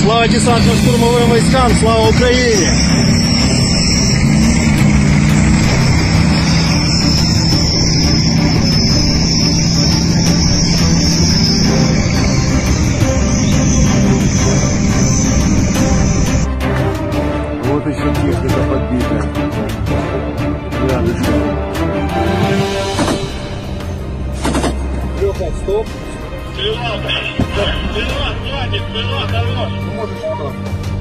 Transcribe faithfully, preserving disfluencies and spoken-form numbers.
Слава десантно-штурмовим військам, слава Україні! Вот еще техника подбитая. Рядышком. Леха, стоп. Стрела, стрела, сзади, стрела, хорош. Можешь что?